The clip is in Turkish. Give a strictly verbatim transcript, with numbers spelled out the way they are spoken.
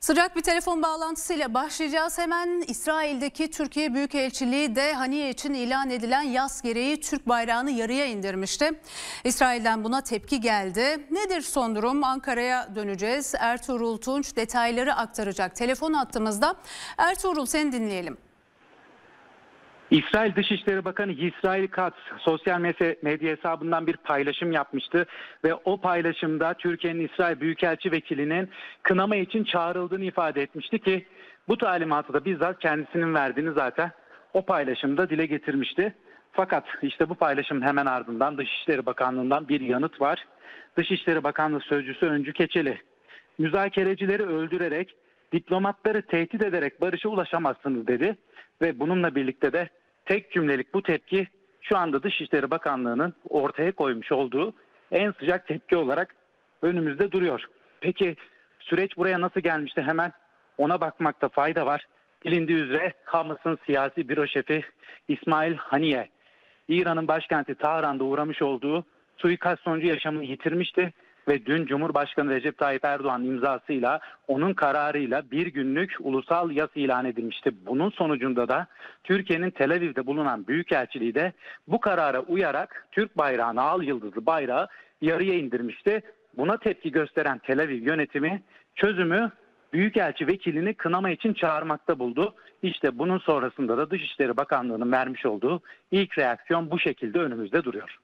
Sıcak bir telefon bağlantısıyla başlayacağız. Hemen İsrail'deki Türkiye Büyükelçiliği de Haniye için ilan edilen yas gereği Türk bayrağını yarıya indirmişti. İsrail'den buna tepki geldi. Nedir son durum? Ankara'ya döneceğiz. Ertuğrul Tunç detayları aktaracak. Telefon hattımızda. Ertuğrul, seni dinleyelim. İsrail Dışişleri Bakanı Yisrael Katz sosyal medya hesabından bir paylaşım yapmıştı ve o paylaşımda Türkiye'nin İsrail Büyükelçi Vekilinin kınama için çağrıldığını ifade etmişti ki bu talimatı da bizzat kendisinin verdiğini zaten o paylaşımda dile getirmişti. Fakat işte bu paylaşımın hemen ardından Dışişleri Bakanlığı'ndan bir yanıt var. Dışişleri Bakanlığı Sözcüsü Öncü Keçeli, müzakerecileri öldürerek, diplomatları tehdit ederek barışa ulaşamazsınız dedi ve bununla birlikte de tek cümlelik bu tepki şu anda Dışişleri Bakanlığı'nın ortaya koymuş olduğu en sıcak tepki olarak önümüzde duruyor. Peki süreç buraya nasıl gelmişti? Hemen ona bakmakta fayda var. Bilindiği üzere Hamas'ın siyasi büro şefi İsmail Haniye, İran'ın başkenti Tahran'da uğramış olduğu suikast sonucu yaşamını yitirmişti ve dün Cumhurbaşkanı Recep Tayyip Erdoğan imzasıyla, onun kararıyla bir günlük ulusal yas ilan edilmişti. Bunun sonucunda da Türkiye'nin Tel Aviv'de bulunan Büyükelçiliği de bu karara uyarak Türk bayrağını, al yıldızlı bayrağı yarıya indirmişti. Buna tepki gösteren Tel Aviv yönetimi çözümü Büyükelçi vekilini kınama için çağırmakta buldu. İşte bunun sonrasında da Dışişleri Bakanlığı'nın vermiş olduğu ilk reaksiyon bu şekilde önümüzde duruyor.